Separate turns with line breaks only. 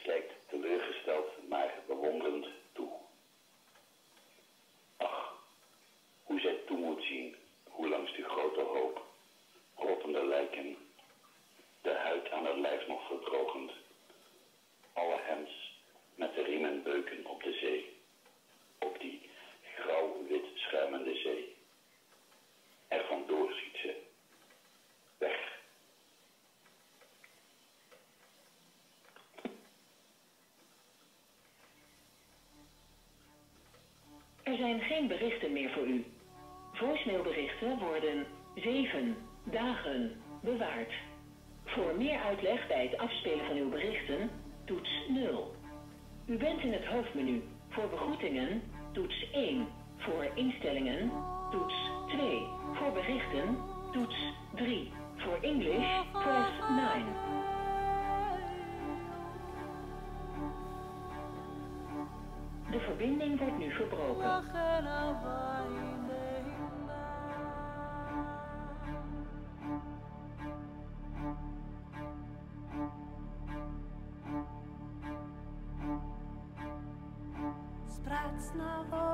kijkt teleurgesteld, maar bewonderend toe. Ach, hoe zij toe moet zien, hoe langs die grote hoop rottende lijken, de huid aan het lijf nog verdrogend, alle hens met de riemen beuken op de zee, op die grauw-wit schuimende zee. Er vandoor ziet ze, weg.
Er zijn geen berichten meer voor u. Voicemailberichten worden 7 dagen bewaard. Voor meer uitleg bij het afspelen van uw berichten, toets 0. U bent in het hoofdmenu. Voor begroetingen, toets 1. Voor instellingen, toets 2. Voor berichten, toets 3. Voor English, press 9. De verbinding wordt nu verbroken.
Sprats na